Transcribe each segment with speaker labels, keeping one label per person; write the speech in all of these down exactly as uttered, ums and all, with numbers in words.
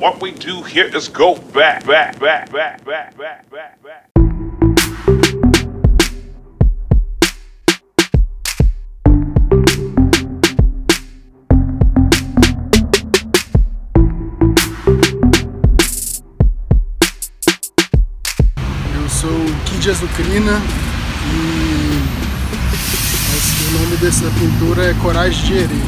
Speaker 1: What we do here is go back, back, back, back, back, back, back, back.
Speaker 2: Eu sou o Kid Azucrina e o nome dessa pintura é Coragem de Herê.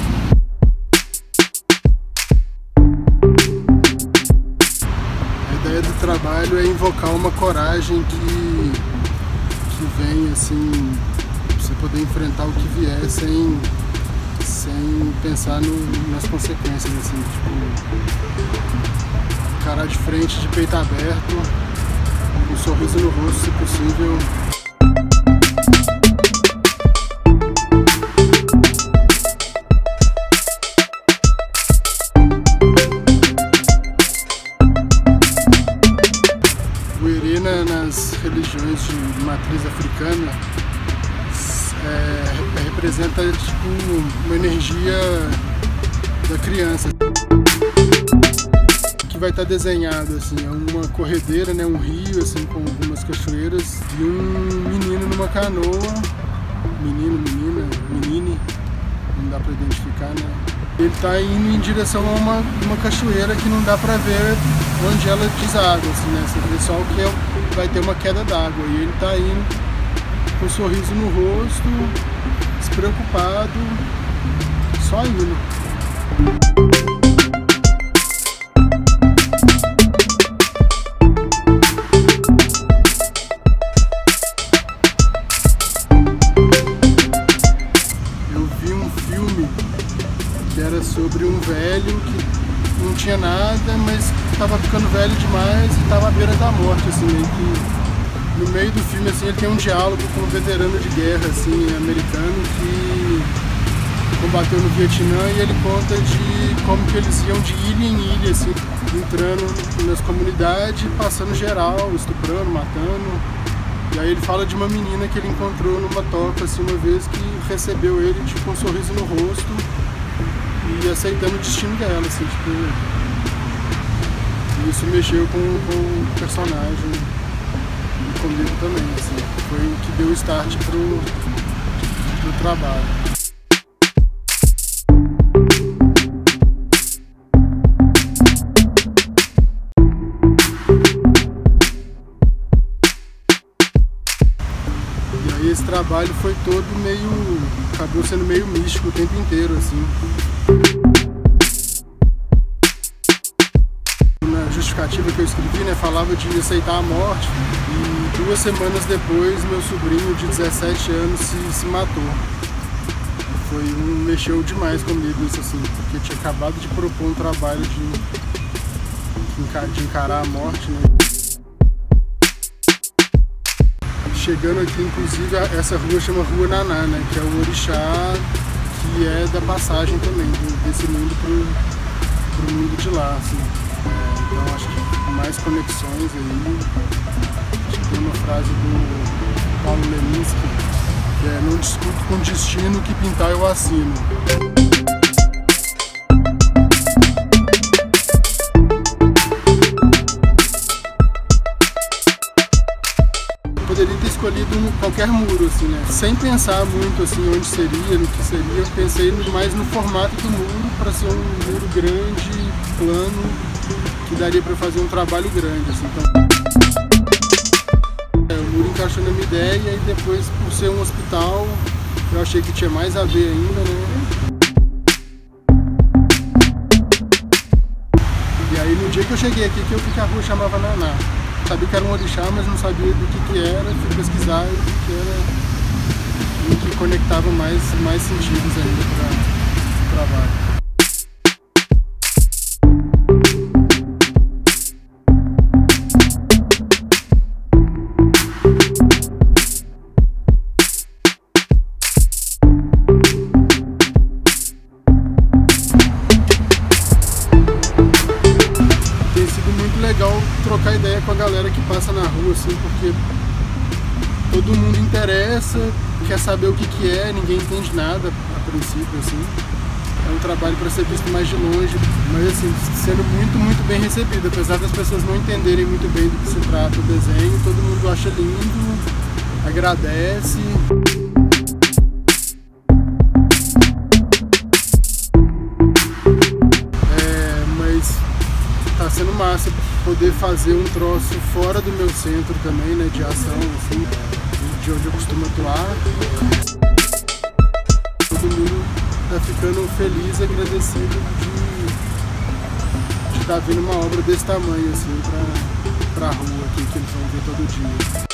Speaker 2: A ideia do trabalho é invocar uma coragem que, que vem assim, você poder enfrentar o que vier sem, sem pensar no, nas consequências, assim, tipo, encarar de frente, de peito aberto, um sorriso no rosto, se possível. O herê nas religiões de matriz africana é, representa tipo, uma energia da criança que vai estar desenhado assim, é uma corredeira, né, um rio assim com algumas cachoeiras e um menino numa canoa, menino, menina, menine, não dá para identificar, né? Ele está indo em direção a uma, uma cachoeira que não dá para ver onde ela deságua, assim, né? Você vê só que é, vai ter uma queda d'água e ele está indo com um sorriso no rosto, despreocupado, só indo. Eu vi um filme que era sobre um velho que não tinha nada, mas estava ficando velho demais e estava à beira da morte, assim, meio que no meio do filme assim, ele tem um diálogo com um veterano de guerra assim, americano que combateu no Vietnã e ele conta de como que eles iam de ilha em ilha, assim, entrando nas comunidades, passando geral, estuprando, matando. E aí ele fala de uma menina que ele encontrou numa toca assim, uma vez, que recebeu ele tipo, com um sorriso no rosto e aceitando o destino dela, assim, tipo, isso mexeu com, com o personagem e comigo também, assim, foi o que deu start pro, pro trabalho. E aí esse trabalho foi todo meio, acabou sendo meio místico o tempo inteiro, assim. Na justificativa que eu escrevi, né, falava de aceitar a morte e duas semanas depois meu sobrinho de dezessete anos se, se matou. Foi um, mexeu demais comigo isso, assim, porque eu tinha acabado de propor um trabalho de, de encarar a morte, né. Chegando aqui, inclusive, essa rua chama Rua Naná, né, que é o orixá que é da passagem também, desse mundo pro, pro mundo de lá, assim. É, então acho que mais conexões aí. Acho que tem uma frase do Paulo Leminski, que é: não discuto com destino, que pintar eu assino. Poderia ter escolhido um, qualquer muro, assim, né? Sem pensar muito assim, onde seria, no que seria. Eu pensei mais no formato do muro, para ser um muro grande, plano, que daria para fazer um trabalho grande, assim. Então, é, o muro encaixou na minha ideia e depois, por ser um hospital, eu achei que tinha mais a ver ainda, né? E aí no dia que eu cheguei aqui, que eu vi que a rua chamava Naná. Sabia que era um orixá, mas não sabia do que que era, fui pesquisar e vi que era o que conectava mais, mais sentidos ainda para o trabalho. Legal trocar ideia com a galera que passa na rua, assim, porque todo mundo interessa, quer saber o que que é, ninguém entende nada a princípio, assim. é um trabalho para ser visto mais de longe, mas assim, sendo muito, muito bem recebido, apesar das pessoas não entenderem muito bem do que se trata o desenho, todo mundo acha lindo, agradece. É, mas tá sendo massa poder fazer um troço fora do meu centro também, né, de ação, assim, de onde eu costumo atuar. Todo mundo tá ficando feliz, agradecido de estar tá vendo uma obra desse tamanho, assim, pra, pra rua aqui, que eles vão ver todo dia.